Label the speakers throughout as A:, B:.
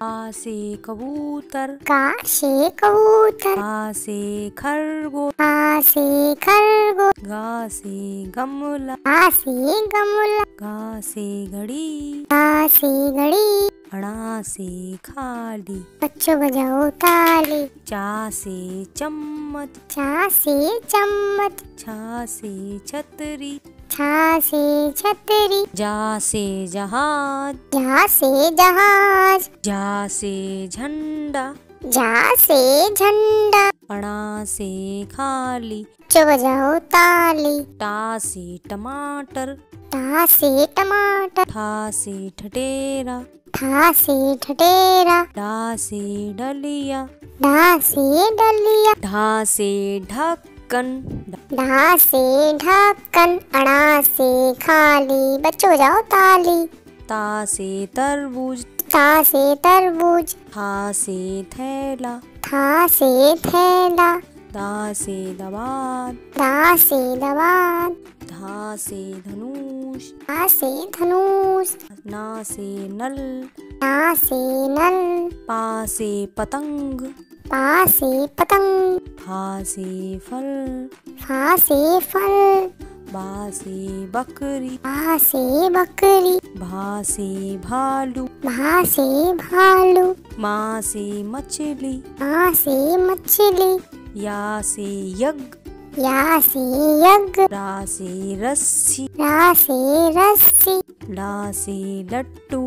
A: आ से कबूतर,
B: का से कबूतर,
A: आ से खरगोश,
B: आ से खरगोश,
A: गा से गमला,
B: आ से गमला,
A: गा से घड़ी,
B: आ से घड़ी,
A: अणा से खाली,
B: बच्चों बजाओ ताली।
A: चा से चम्मच,
B: चा से चम्मच,
A: छा से छतरी,
B: छा से छतरी,
A: जा से जहाज,
B: जा से जहाज,
A: जा से झंडा,
B: जा से झंडा,
A: अणा से खाली,
B: बच्चों बजाओ ताली।
A: टा से टमाटर,
B: टा से टमाटर,
A: ठा से ठठेरा,
B: ठा से ठठेरा,
A: डा से डलिया,
B: डा से डलिया,
A: ढा से ढक्कन,
B: ढा से ढक्कन, अणा से खाली, बच्चों बजाओ ताली।
A: ता से तरबूज,
B: ता से तरबूज,
A: था से थैला,
B: था से थैला,
A: दा से दवात,
B: दा से दवात,
A: धा से धनुष,
B: धा से धनुष,
A: ना से नल,
B: ना से नल,
A: पा से पतंग,
B: पा से पतंग,
A: फा से फल,
B: फा से फल,
A: बा से बकरी,
B: बा से बकरी,
A: भा से भालू,
B: भा से भालू,
A: माँ से मछली,
B: माँ से मछली,
A: या से यज्ञ,
B: या से यज्ञ,
A: रा से रस्सी,
B: रा से रस्सी,
A: ला से लट्टू,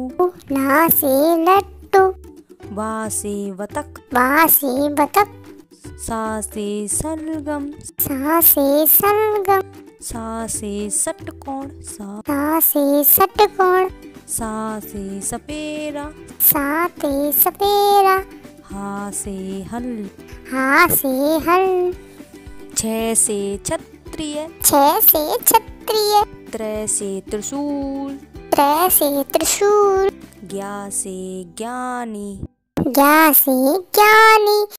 B: ला से लट्टू,
A: वा से बतख,
B: बा से बतख,
A: सा से सलगम,
B: सा से सलगम,
A: सा से षटकोण,
B: सा से षटकोण,
A: सा से सपेरा,
B: सा ते सपेरा,
A: हा से हल,
B: हा से हल,
A: छ से क्षत्रिय,
B: छ से क्षत्रिय,
A: त्रै से त्रिशूल,
B: त्रै से त्रिशूल,
A: ज्ञा से ज्ञानी,
B: ज्ञा से ज्ञानी।